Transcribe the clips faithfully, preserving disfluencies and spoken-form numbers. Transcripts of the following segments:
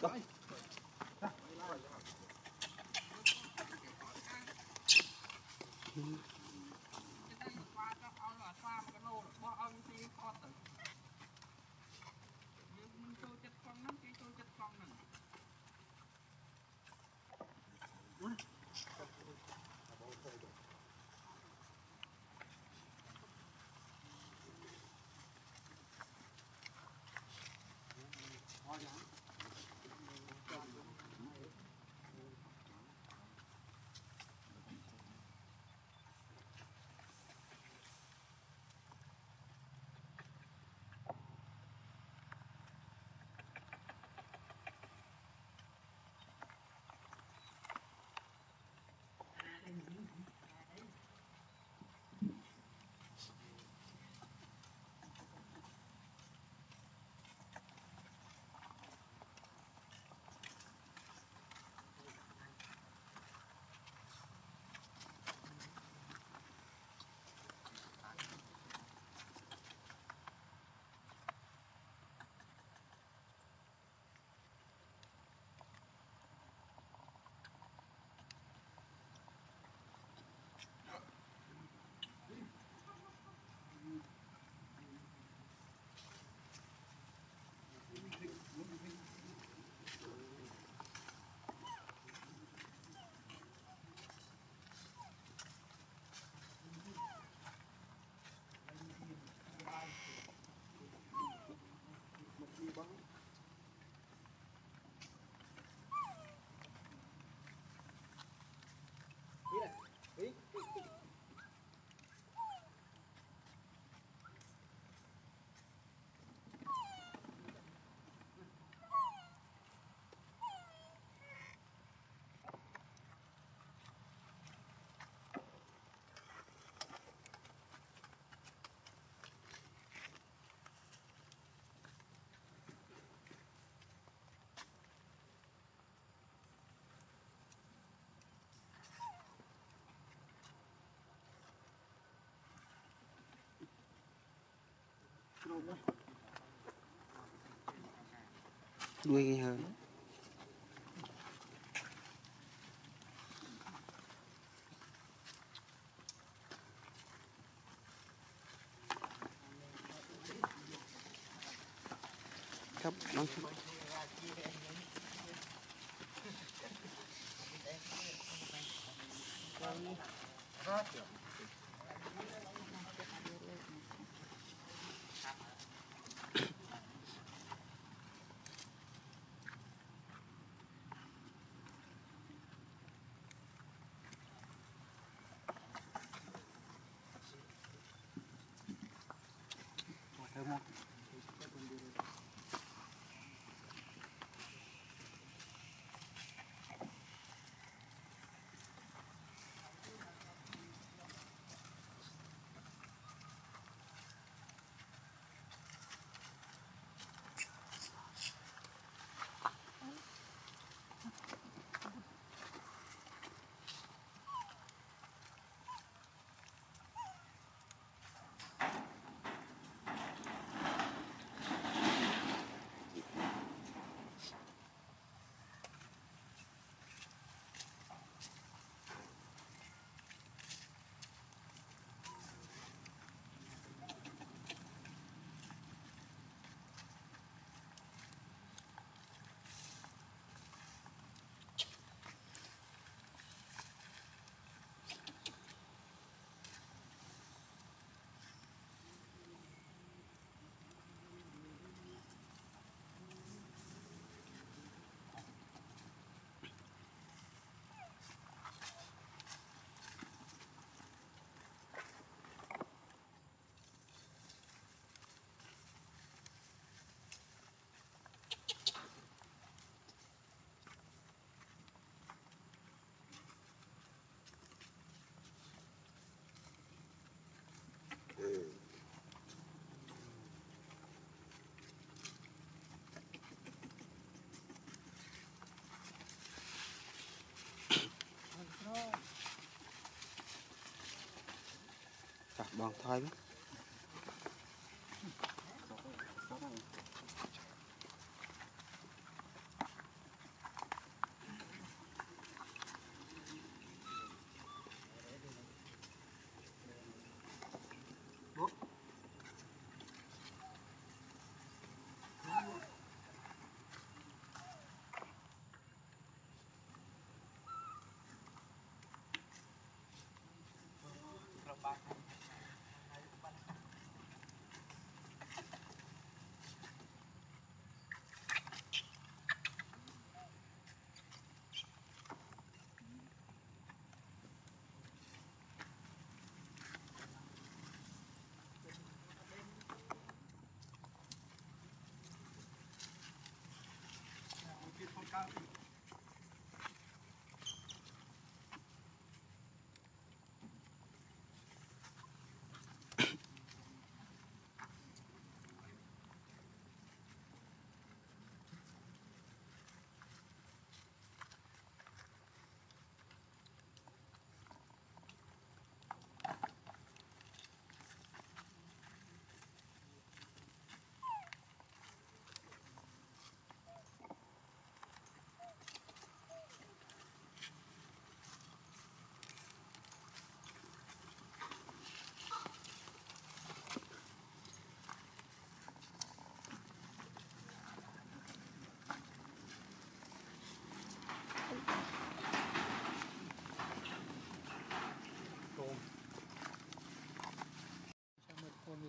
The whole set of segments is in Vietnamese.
đuôi nghe hơn cấp đóng bòn thôi đó.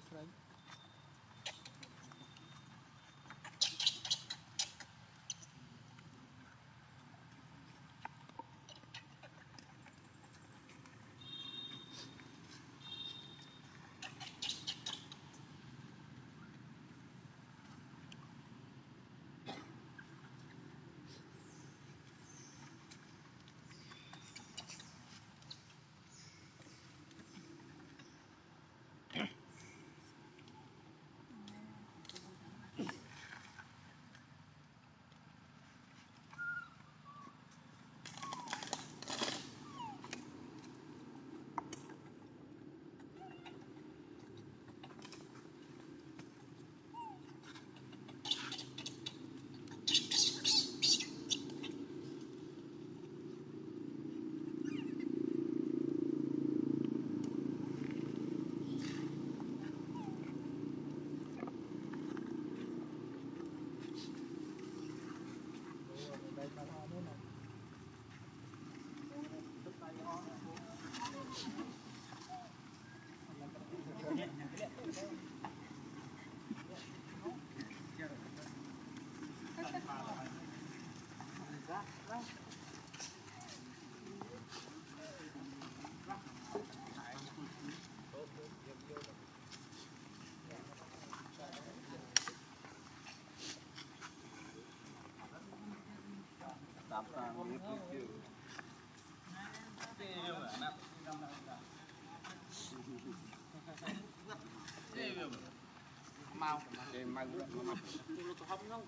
Mau để mang được nó nó hấp không?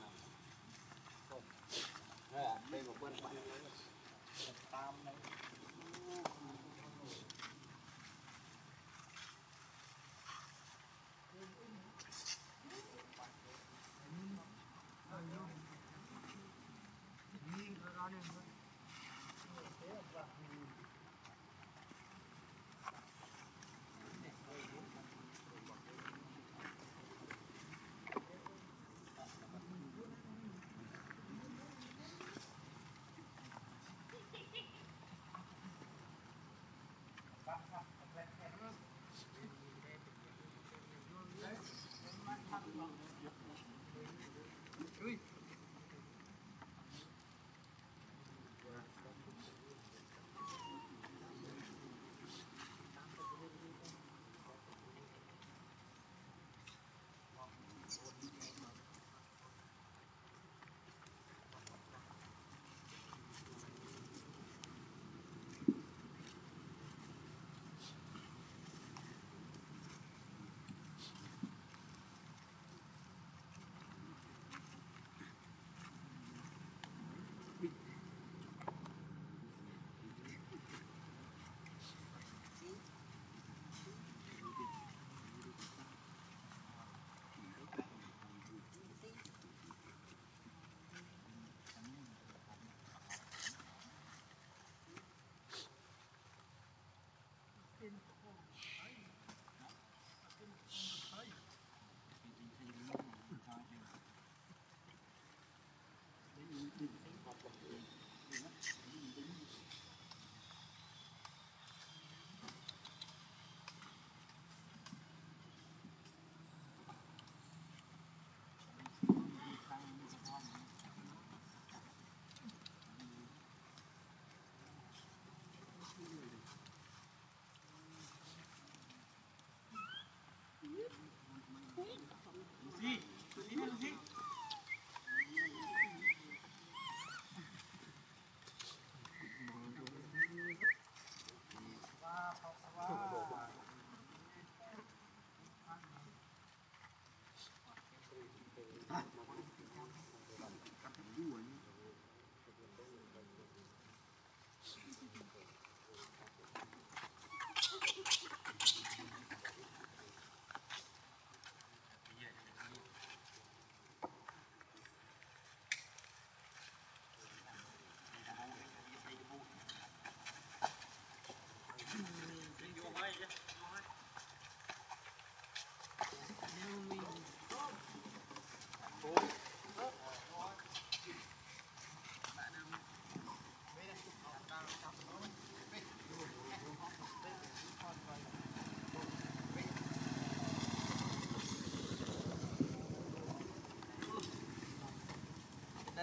Đây một bên bạn tam này.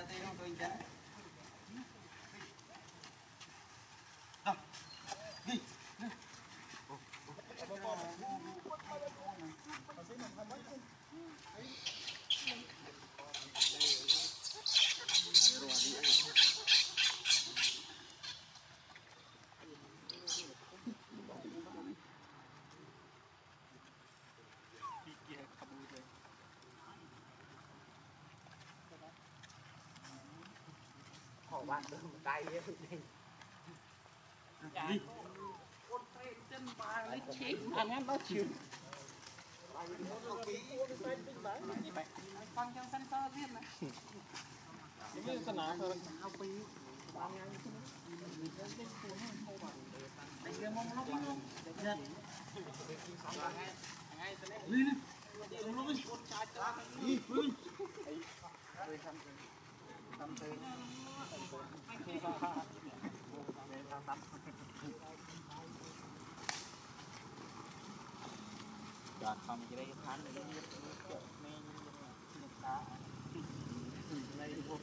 bạn đừng tay đi đi chân ba lấy chín ăn ăn nó chịu con trong sân to biết này cái sân nào thôi ao pí ba ngày anh kia mong lóc luôn đi đi xuống đi đi Đợt không chỉ đây tháng này nó chợ men nước đá đây thôi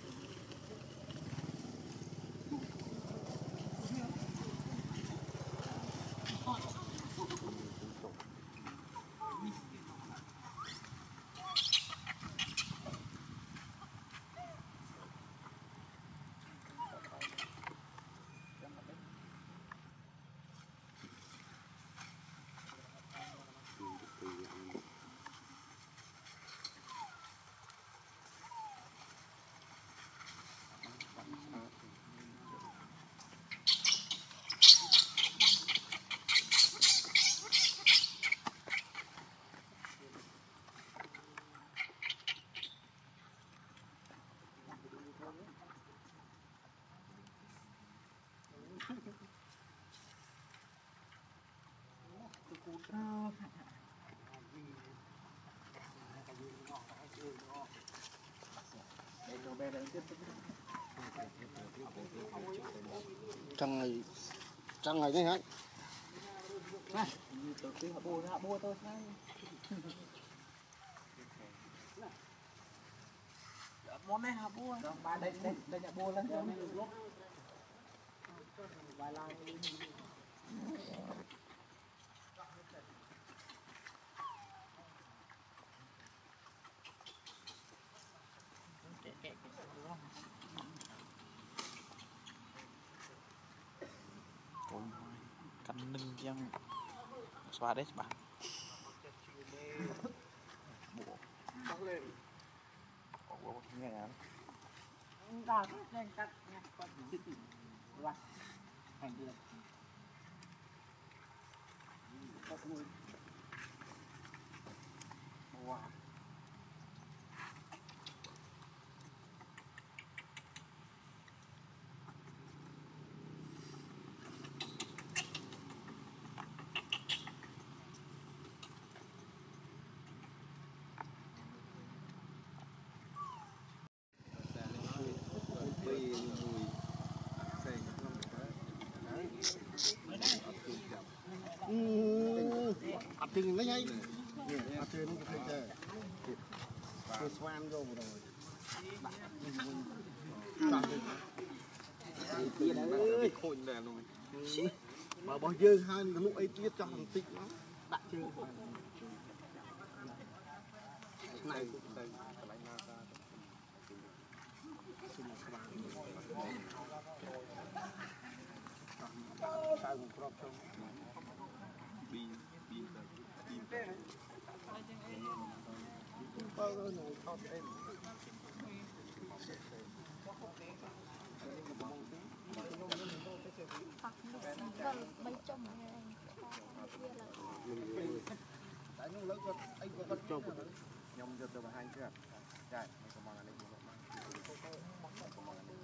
Trăng ngày trăng ngày đấy hả? Này, tôi cứ hạ bùa hạ bùa tôi này. Món này hạ bùa. Ba đây đây đây hạ bùa lên cho vài lai. Cắn lưng chăng xóa đấy bạn bộ bộ nghe à Đào cái cắt nha con qua hành được cắt luôn wow ập chừng lấy ngay ập chừng nó có thể chơi xoan vô rồi ơi khôi nè luôn mà bao giờ hai lúc ấy tiết cho hàng tích lắm đặt chơi này đây sao cũng crop trong bi bi bi bao giờ ngồi thao em mấy chồng tại nó lớn con anh có bắt chồng nhom cho tôi hai cái chạy không mang anh đi